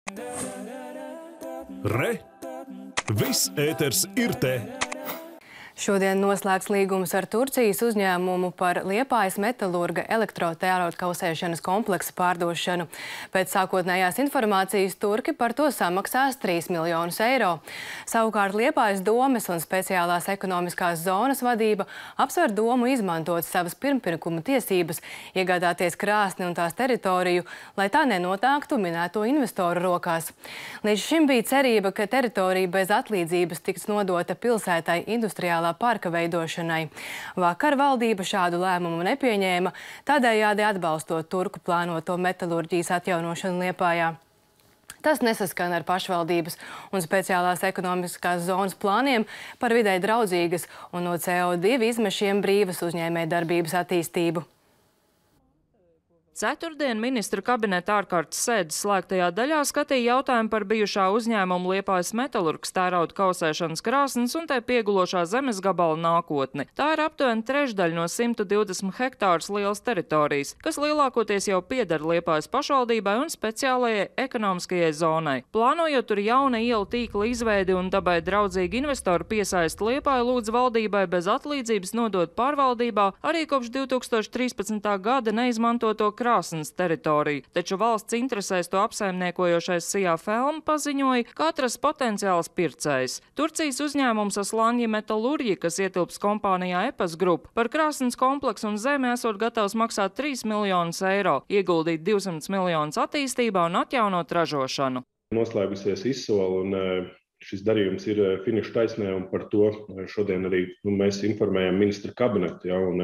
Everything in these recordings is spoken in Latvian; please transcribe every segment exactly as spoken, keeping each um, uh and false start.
Re! Viss ēters ir te! Šodien noslēgts līgums ar Turcijas uzņēmumu par Liepājas metalurga elektrotērauda kausēšanas kompleksa pārdošanu. Pēc sākotnējās informācijas turki par to samaksās trīs miljonus eiro. Savukārt Liepājas domes un speciālās ekonomiskās zonas vadība apsver domu izmantot savas pirmpirkuma tiesības, iegādāties krāsni un tās teritoriju, lai tā nenotāktu minēto investoru rokās. Līdz šim bija cerība, ka teritorija bez atlīdzības tiks nodota pilsētai industriālā parka veidošanai. Vakar valdība šādu lēmumu nepieņēma, tādējādi atbalstot turku plānoto metalurģijas atjaunošanu Liepājā. Tas nesaskan ar pašvaldības un speciālās ekonomiskās zonas plāniem par videi draudzīgas un no C O divi izmešiem brīvas uzņēmējdarbības attīstību. Ceturtdien ministra kabineta ārkārtas sēdes slēgtajā daļā skatīja jautājumu par bijušā uzņēmuma Liepājas metalurgs tērauda kausēšanas krāsnes un tai piegulošā zemes gabala nākotni. Tā ir aptuveni trešdaļa no simta divdesmit hektārus lielas teritorijas, kas lielākoties jau pieder Liepājas pašvaldībai un speciālajai ekonomiskajai zonai. Plānojot tur jauna ielu tīkla izveidi un dabai draudzīgi investoru piesaist, Liepāja lūdz valdībai bez atlīdzības nodot pārvaldībā arī kopš divi tūkstoši trīspadsmitā gada neizmantoto krāsnes teritoriju, taču valsts interesēs to apsaimniekojošais Sijā Felma paziņoja, ka atrast potenciāls pircējs. Turcijas uzņēmums Aslanji Metalurģi, kas ietilps kompānijā Epas Group, par krāsnes kompleksu un zemi esot gatavs maksāt trīs miljonus eiro, ieguldīt divsimt miljonus attīstībā un atjaunot ražošanu. Noslēgusies izsole un šis darījums ir finiša taisnē, un par to šodien arī nu, mēs informējam ministra kabinetu. Ja, un,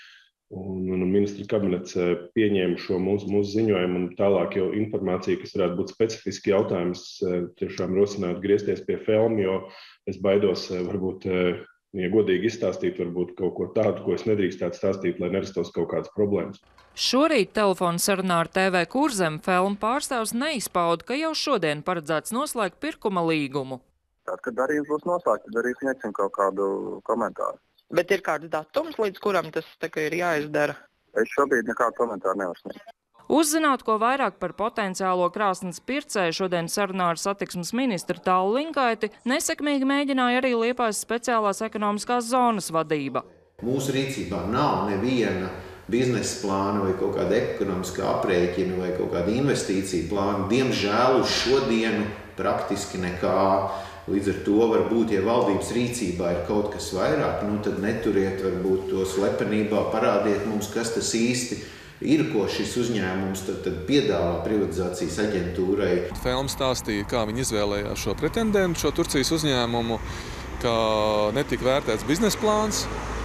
Un, un ministra kabinets pieņēma šo mūsu, mūsu ziņojumu un tālāk jau informāciju, kas varētu būt specifiski jautājums, tiešām rosināt griezties pie Felma, jo es baidos varbūt, ja godīgi izstāstīt, varbūt kaut ko tādu, ko es nedrīkstētu stāstīt, lai nerastos kaut kādas problēmas. Šorīt telefona sarunā ar T V Kurzem Felma pārstāvs neizpauda, ka jau šodien paredzēts noslēgt pirkuma līgumu. Tad, kad darījums būs noslēgts, tad arī sniegsim kaut kādu komentāru. Bet ir kāds datums, līdz kuram tas ir jāizdara? Es šobrīd nekādu komentāru nevaru sniegt. Uzzināt, ko vairāk par potenciālo krāsnes pircēju šodien sarunā ar satiksmes ministru Tālu Linkaiti, nesekmīgi mēģināja arī Liepājas speciālās ekonomiskās zonas vadība. Mūsu rīcībā nav neviena biznesa plāna vai kaut kāda ekonomiskā aprēķina vai kaut kāda investīcija plāna. Diemžēl uz šodienu praktiski nekā. Līdz ar to varbūt, ja valdības rīcībā ir kaut kas vairāk, nu tad neturiet varbūt to slepenībā, parādiet mums, kas tas īsti ir, ko šis uzņēmums tad, tad piedāvā privatizācijas aģentūrai. Felma stāstīja, kā viņi izvēlējās šo pretendentu, šo Turcijas uzņēmumu, ka netika vērtēts biznesa plāns.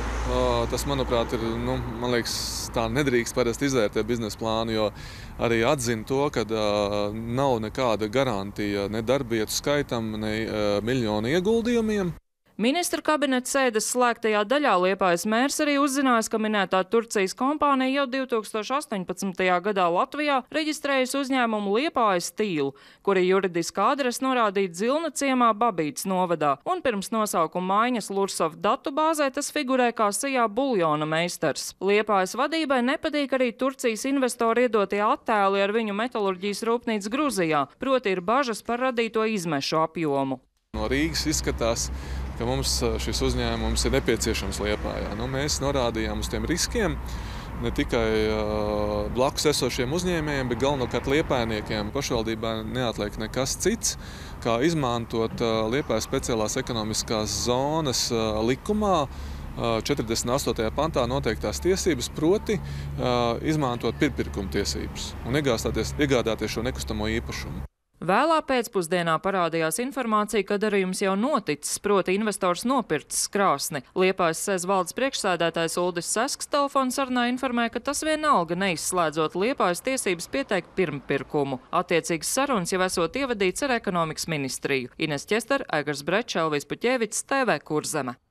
Tas, manuprāt, ir, nu, man liekas, tā nedrīkst parasti izvērtēt biznesa plānu, jo arī atzina to, ka uh, nav nekāda garantija ne darbvietu skaitam, ne uh, miljonu ieguldījumiem. Ministra kabineta sēdes slēgtajā daļā Liepājas mērs arī uzzinājis, ka minētā Turcijas kompānija jau divi tūkstoši astoņpadsmitajā gadā Latvijā reģistrējusi uzņēmumu Liepājas Stīlu, kuri juridiskā adrese norādīta Zilna ciemā Babītas novadā, un pirms nosaukuma maiņas Lursov datu bāzē tas figurē kā Sijā buljona meistars. Liepājas vadībai nepatīk arī Turcijas investori iedotie attēli ar viņu metalurģijas rūpnīcu Gruzijā, proti ir bažas par radīto izmešu apjomu. No Rīgas izskatās, ka mums šis uzņēmums ir nepieciešams Liepājā. Nu, mēs norādījām uz tiem riskiem ne tikai uh, blakus esošiem uzņēmējiem, bet galvenokārt liepājniekiem. Pašvaldībā neatliek nekas cits, kā izmantot uh, Liepājas speciālās ekonomiskās zonas uh, likumā uh, četrdesmit astotajā pantā noteiktās tiesības, proti uh, izmantot pirmpirkuma tiesības un iegādāties, iegādāties šo nekustamo īpašumu. Vēlā pēcpusdienā parādījās informācija, ka darījums jau noticis, proti investors nopircis krāsni. Liepājas S E Z valdes priekšsēdētājs Uldis Sesks telefona sarunā informēja, ka tas vienalga neizslēdzot Liepājas tiesības pieteikt pirmpirkumu. Attiecīgas sarunas jau esot ievadīts ar ekonomikas ministriju. Ines Ķester, Aigars Brečs, Elvis Puķēvics, T V Kurzeme.